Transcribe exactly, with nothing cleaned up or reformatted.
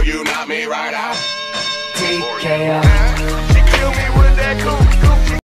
you knock me right out. T K O.